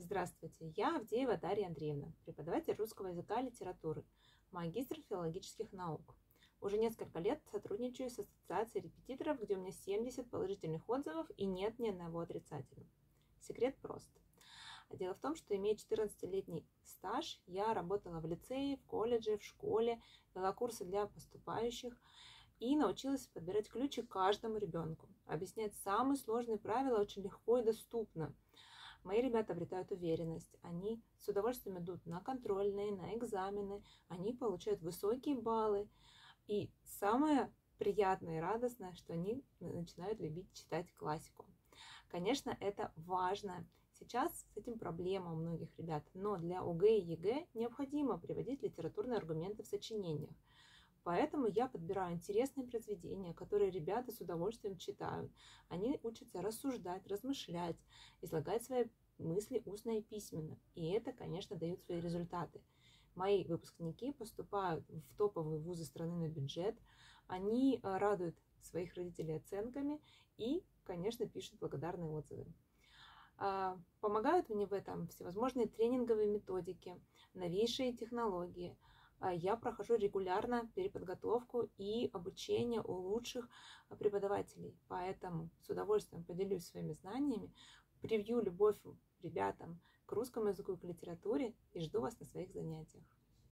Здравствуйте, я Авдеева Дарья Андреевна, преподаватель русского языка и литературы, магистр филологических наук. Уже несколько лет сотрудничаю с Ассоциацией репетиторов, где у меня 70 положительных отзывов и нет ни одного отрицательного. Секрет прост. Дело в том, что имея 14-летний стаж, я работала в лицее, в колледже, в школе, вела курсы для поступающих и научилась подбирать ключи каждому ребенку. Объяснять самые сложные правила очень легко и доступно. Мои ребята обретают уверенность, они с удовольствием идут на контрольные, на экзамены, они получают высокие баллы. И самое приятное и радостное, что они начинают любить читать классику. Конечно, это важно. Сейчас с этим проблема у многих ребят, но для ОГЭ и ЕГЭ необходимо приводить литературные аргументы в сочинениях. Поэтому я подбираю интересные произведения, которые ребята с удовольствием читают. Они учатся рассуждать, размышлять, излагать свои мысли устно и письменно. И это, конечно, дает свои результаты. Мои выпускники поступают в топовые вузы страны на бюджет. Они радуют своих родителей оценками и, конечно, пишут благодарные отзывы. Помогают мне в этом всевозможные тренинговые методики, новейшие технологии. Я прохожу регулярно переподготовку и обучение у лучших преподавателей. Поэтому с удовольствием поделюсь своими знаниями, привью любовь ребятам к русскому языку и к литературе и жду вас на своих занятиях.